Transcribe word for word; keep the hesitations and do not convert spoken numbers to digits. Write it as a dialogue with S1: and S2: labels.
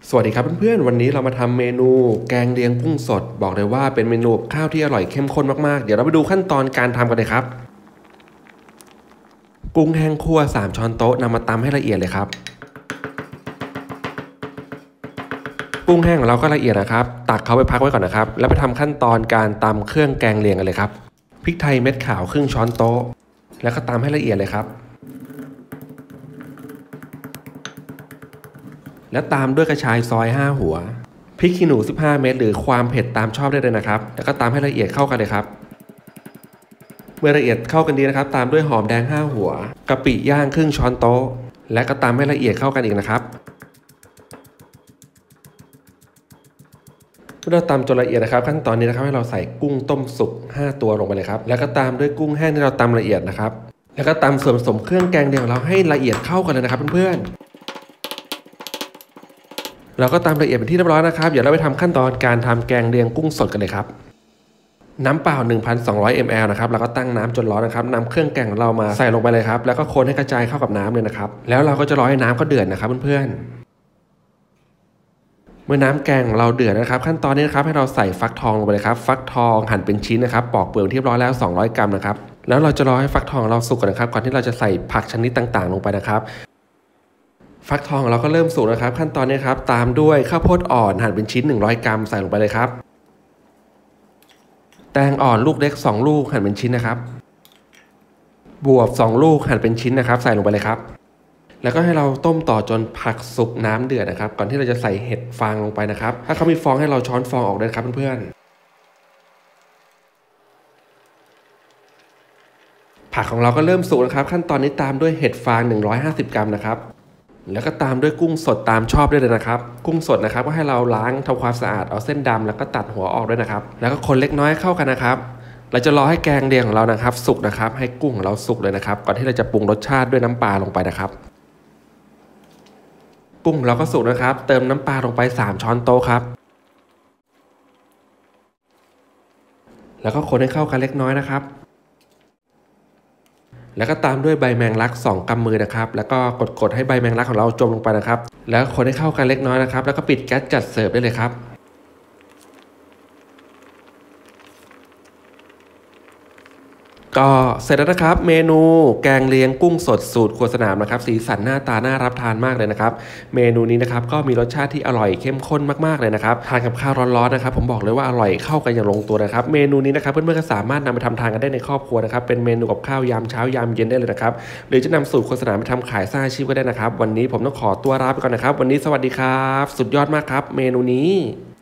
S1: สวัสดีครับเพื่อนๆวันนี้เรามาทำเมนูแกงเลียงกุ้งสดบอกเลยว่าเป็นเมนูข้าวที่อร่อยเข้มข้นมากๆเดี๋ยวเราไปดูขั้นตอนการทำกันเลยครับกุ้งแห้งคั่วสามช้อนโต๊ะนำมาตำให้ละเอียดเลยครับกุ้งแห้งของเราก็ละเอียดนะครับตักเขาไปพักไว้ก่อนนะครับแล้วไปทำขั้นตอนการตำเครื่องแกงเลียงกันเลยครับพริกไทยเม็ดขาวครึ่งช้อนโต๊ะแล้วก็ตำให้ละเอียดเลยครับแล้วตามด้วยกระชายซอยห้าหัวพริกขี้หนูสิบห้าเม็ดหรือความเผ็ดตามชอบได้เลยนะครับแล้วก็ตามให้ละเอียดเข้ากันเลยครับเมื่อละเอียดเข้ากันดีนะครับตามด้วยหอมแดงห้าหัวกะปิย่างครึ่งช้อนโต๊ะและก็ตามให้ละเอียดเข้ากันอีกนะครับเมื่อเราตำจนละเอียดนะครับขั้นตอนนี้นะครับให้เราใส่กุ้งต้มสุกห้าตัวลงไปเลยครับแล้วก็ตามด้วยกุ้งแห้งที่เราตำละเอียดนะครับแล้วก็ตำส่วนผสมเครื่องแกงเดียวของเราให้ละเอียดเข้ากันเลยนะครับเพื่อนๆเราก็ตามละเอียดเป็นที่เรียบร้อยนะครับเดี๋ยวเราไปทำขั้นตอนการทำแกงเลียงกุ้งสดกันเลยครับน้ำเปล่า หนึ่งพันสองร้อยมิลลิลิตร นะครับเราก็ตั้งน้ำจนร้อนนะครับนำเครื่องแกงของเรามาใส่ลงไปเลยครับแล้วก็คนให้กระจายเข้ากับน้ำเลยนะครับแล้วเราก็จะรอให้น้ำเขาเดือดนะครับเพื่อนๆเมื่อน้ำแกงเราเดือดนะครับขั้นตอนนี้นะครับให้เราใส่ฟักทองลงไปเลยครับฟักทองหั่นเป็นชิ้นนะครับปอกเปลือกเรียบร้อยแล้วสองร้อยกรัมนะครับแล้วเราจะรอให้ฟักทองเราสุกก่อนนะครับก่อนที่เราจะใส่ผักชนิดต่างๆลงไปนะครับฟักทองเราก็เริ่มสุกนะครับขั้นตอนนี้ครับตามด้วยข้าวโพดอ่อนหั่นเป็นชิ้นหนึ่งร้อยกรัมใส่ลงไปเลยครับแตงอ่อนลูกเล็กสองลูกหั่นเป็นชิ้นนะครับบวบสองลูกหั่นเป็นชิ้นนะครับใส่ลงไปเลยครับแล้วก็ให้เราต้มต่อจนผักสุกน้ำเดือดนะครับก่อนที่เราจะใส่เห็ดฟางลงไปนะครับถ้าเขามีฟองให้เราช้อนฟองออกด้วยครับเพื่อนๆผักของเราก็เริ่มสุกนะครับขั้นตอนนี้ตามด้วยเห็ดฟางหนึ่งร้อยห้าสิบกรัมนะครับแล้วก็ตามด้วยกุ้งสดตามชอบได้เลยนะครับกุ้งสดนะครับก็ให้เราล้างทำความสะอาดเอาเส้นดำแล้วก็ตัดหัวออกด้วยนะครับแล้วก็คนเล็กน้อยเข้ากันนะครับเราจะรอให้แกงเลียงของเรานะครับสุกนะครับให้กุ้งของเราสุกเลยนะครับก่อนที่เราจะปรุงรสชาติด้วยน้ำปลาลงไปนะครับกุ้งเราก็สุกนะครับเติมน้ำปลาลงไปสามช้อนโต๊ะครับแล้วก็คนให้เข้ากันเล็กน้อยนะครับแล้วก็ตามด้วยใบแมงลักสองกำมือนะครับแล้วก็กดๆให้ใบแมงลักของเราจมลงไปนะครับแล้วคนให้เข้ากันเล็กน้อยนะครับแล้วก็ปิดแก๊สจัดเสิร์ฟได้เลยครับก็เสร็จแล้วนะครับเมนูแกงเลียงกุ้งสดสูตรครัวสนามนะครับสีสันหน้าตาน่ารับทานมากเลยนะครับเมนูนี้นะครับก็มีรสชาติที่อร่อยเข้มข้นมากๆเลยนะครับทานกับข้าวร้อนๆนะครับผมบอกเลยว่าอร่อยเข้ากันอย่างลงตัวนะครับเมนูนี้นะครับเพื่อนๆก็สามารถนำไปทำทานกันได้ในครอบครัวนะครับเป็นเมนูกับข้าวยามเช้ายามเย็นได้เลยนะครับหรือจะนำสูตรครัวสนามไปทำขายสร้างอาชีพก็ได้นะครับวันนี้ผมต้องขอตัวลาไปก่อนนะครับวันนี้สวัสดีครับสุดยอดมากครับเมนูนี้